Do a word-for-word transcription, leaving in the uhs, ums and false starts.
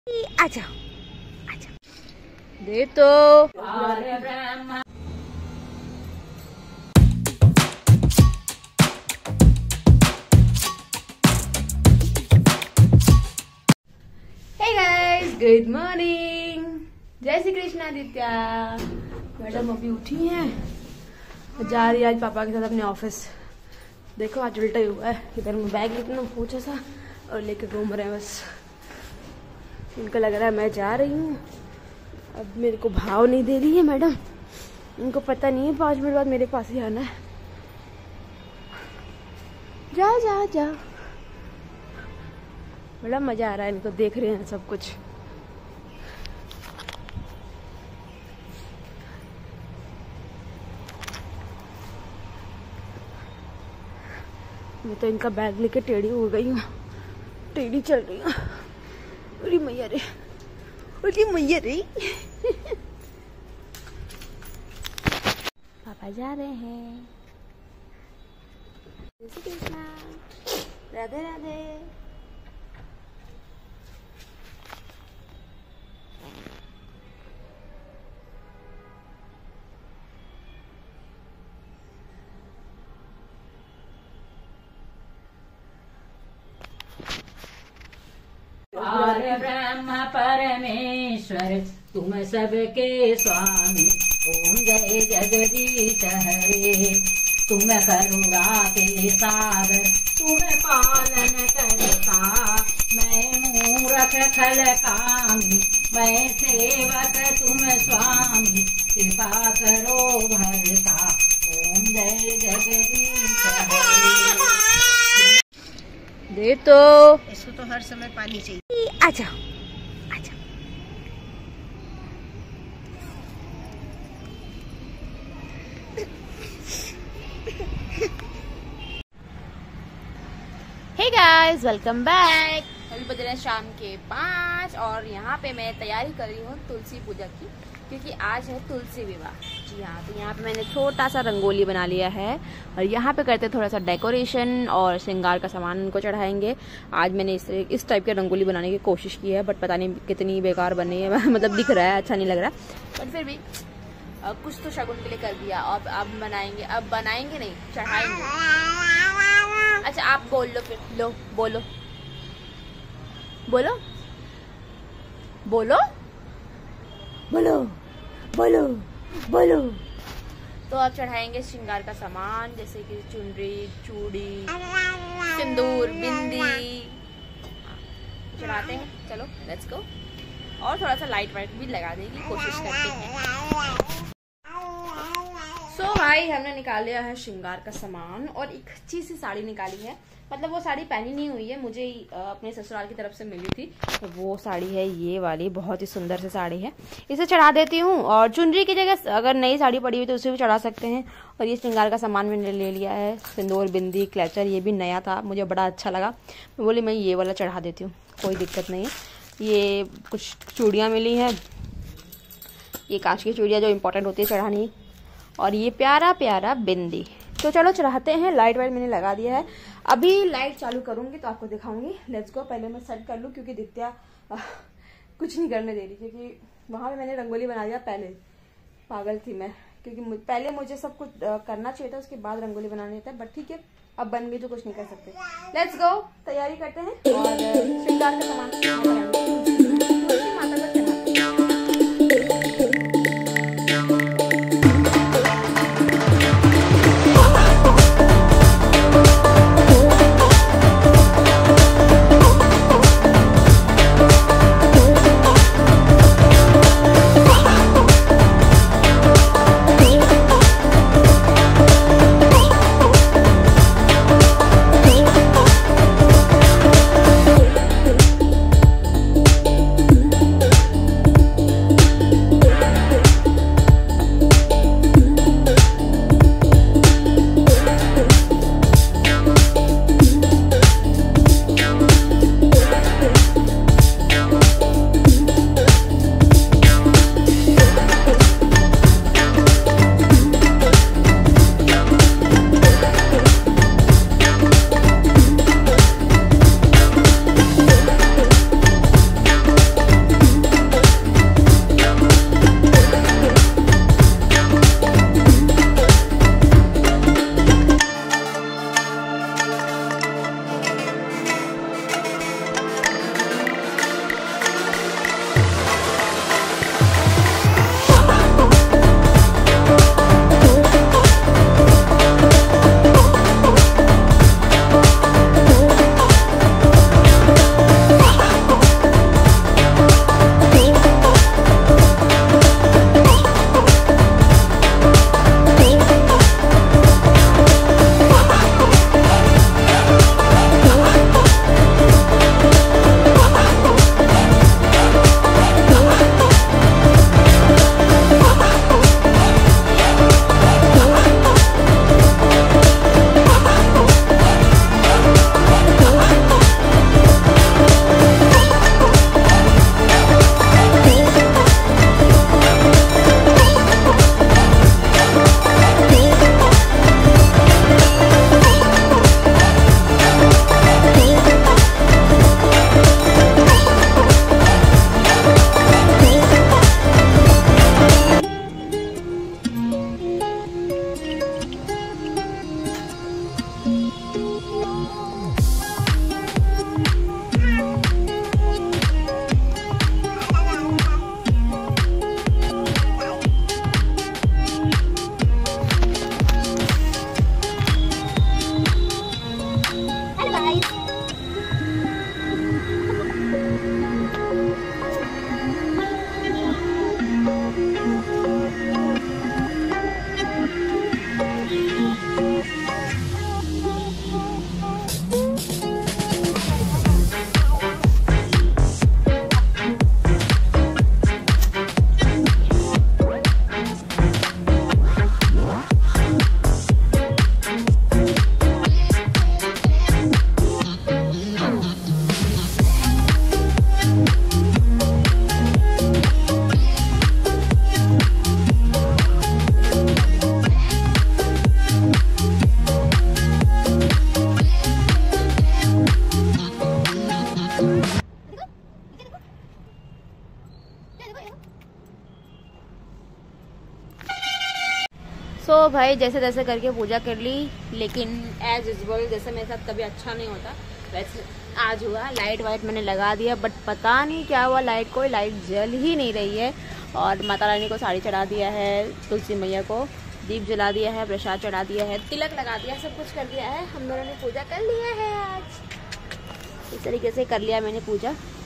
आजा आजा दे तो। Hey guys, good morning. जय श्री कृष्ण आदित्य। मैडम अभी उठी हैं, जा रही है आज पापा के साथ अपने ऑफिस। देखो आज उल्टा ही हुआ है, इधर मैं बैग लेकर पूछा सा और लेके घूम रहे हैं बस। इनको लग रहा है मैं जा रही हूँ, अब मेरे को भाव नहीं दे रही है मैडम। इनको पता नहीं है पाँच मिनट बाद मेरे पास ही आना है। जा जा जा, बड़ा मजा आ रहा है, इनको देख रहे हैं सब कुछ। मैं तो इनका बैग लेके टेढ़ी हो गई हूँ, टेढ़ी चल रही हूँ। अरे मैया रे, अरे मैया रे। पापा जा रहे हैं। जय श्री कृष्णा, राधे राधे। पार ब्रह्म परमेश्वर तुम सबके स्वामी, ओम जय जगदीश हरे। तुम करुणा के सागर तुम पालन करता, मैं मूरख खल कामी, मैं सेवक तुम स्वामी, कृपा करो भरता। ओम जय जगदीश हरे। दे तो। इसको तो हर समय पानी चाहिए। आजा आजा। Hey guys, welcome back. अभी बज रहे हैं शाम के पाँच और यहाँ पे मैं तैयारी कर रही हूँ तुलसी पूजा की, क्योंकि आज है तुलसी विवाह। जी हाँ, तो यहाँ पे मैंने छोटा सा रंगोली बना लिया है और यहाँ पे करते थोड़ा सा डेकोरेशन और श्रृंगार का सामान उनको चढ़ाएंगे। आज मैंने इस इस टाइप के रंगोली बनाने की कोशिश की है, बट पता नहीं कितनी बेकार बनी है। मतलब दिख रहा है, अच्छा नहीं लग रहा, बट फिर भी आ, कुछ तो शगुन के लिए कर दिया। और अब बनाएंगे, अब बनाएंगे नहीं, चढ़ाएंगे। अच्छा आप बोल लो फिर, लो बोलो बोलो बोलो बोलो बोलो बोलो। तो आप चढ़ाएंगे श्रृंगार का सामान, जैसे कि चुनरी, चूड़ी, सिंदूर, बिंदी चढ़ाते हैं। चलो लेट्स गो। और थोड़ा सा लाइट वाइट भी लगा देने की कोशिश करते हैं। सो so, भाई हमने निकाल लिया है श्रृंगार का सामान और एक अच्छी सी साड़ी निकाली है। मतलब वो साड़ी पहनी नहीं हुई है, मुझे अपने ससुराल की तरफ से मिली थी। तो वो साड़ी है ये वाली, बहुत ही सुंदर सी साड़ी है। इसे चढ़ा देती हूँ और चुनरी की जगह अगर नई साड़ी पड़ी हुई तो उसे भी चढ़ा सकते हैं। और ये श्रृंगार का सामान मैंने ले लिया है, सिंदूर, बिंदी, क्लचर, ये भी नया था, मुझे बड़ा अच्छा लगा। मैं बोली मैं ये वाला चढ़ा देती हूँ, कोई दिक्कत नहीं है। ये कुछ चूड़ियाँ मिली हैं, ये कांच की चूड़ियाँ जो इम्पोर्टेंट होती है चढ़ानी, और ये प्यारा प्यारा बिंदी। तो चलो चढ़ाते हैं। लाइट वाइट मैंने लगा दिया है, अभी लाइट चालू करूंगी तो आपको दिखाऊंगी। Let's go. पहले मैं सेट कर लूँ, क्योंकि दित्या आ, कुछ नहीं करने दे रही, क्योंकि वहां पे मैंने रंगोली बना दिया पहले। पागल थी मैं, क्योंकि मुझ, पहले मुझे सब कुछ आ, करना चाहिए था, उसके बाद रंगोली बनानी था। बट ठीक है, अब बन गई तो कुछ नहीं कर सकते। लेट्स गो, तैयारी करते हैं और श्रृंगार का सामान माता का चढ़ाते हैं। सो so, भाई जैसे तैसे करके पूजा कर ली, लेकिन एज यूजुअल जैसे मेरे साथ कभी अच्छा नहीं होता वैसे आज हुआ। लाइट वाइट मैंने लगा दिया, बट पता नहीं क्या हुआ, लाइट कोई लाइट जल ही नहीं रही है। और माता रानी को साड़ी चढ़ा दिया है, तुलसी मैया को दीप जला दिया है, प्रसाद चढ़ा दिया है, तिलक लगा दिया है, सब कुछ कर दिया है। हम दोनों ने पूजा कर लिया है। आज इस तरीके से कर लिया मैंने पूजा।